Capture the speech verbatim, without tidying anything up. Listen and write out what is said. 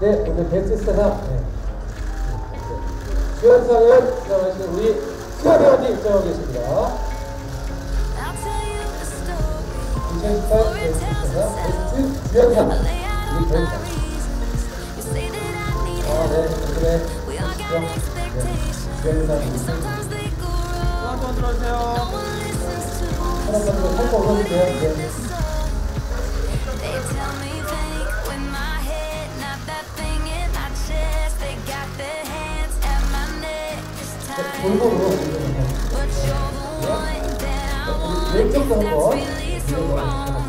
네, 오늘 베스트상 네. 수연상을 수상하신 우리 수연 배우님 입장하고 계십니다. 이천십팔 베스트상 베스트 수연상 우리 배우상. 아, 네, 그래. 수연상 한번 들어주세요. 사람들도 살짝 올려주세요. 네. 골고루 왼쪽도 한번